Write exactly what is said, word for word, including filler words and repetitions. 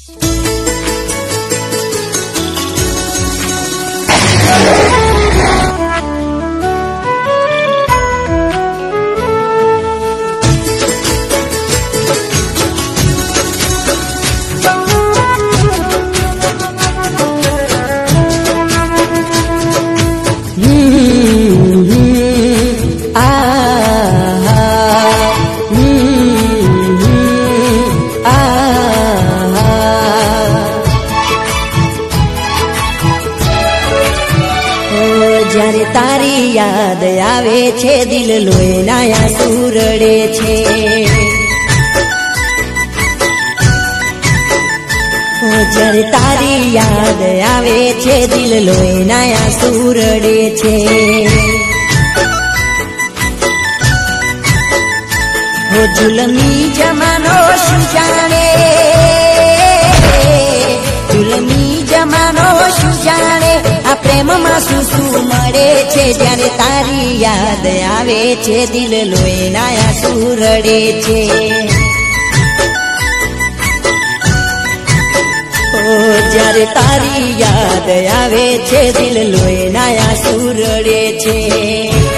જ્યારે તારી યાદ આવે છે દિલ લોહીના આંસુ રડે છે જ્યારે તારી યાદ આવે છે દિલ લોહીના આંસુ રડે છે ઓ જુલમી જમાનો શું જાણે જુલમી જમાનો શું જાણે આ પ્રેમમાં શું શું મળે છે જ્યારે તારી યાદ આવે છે દિલ લોહીના આંસુ રડે છે ઓ જ્યારે તારી યાદ આવે છે દિલ લોહીના આંસુ રડે છે।